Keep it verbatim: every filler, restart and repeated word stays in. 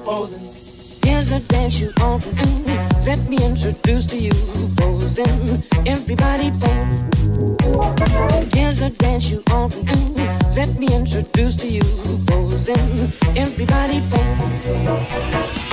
Posin. Here's a dance you all can do. Let me introduce to you Posin. Everybody pose. Here's a dance you all can do. Let me introduce to you Posin. Everybody pose.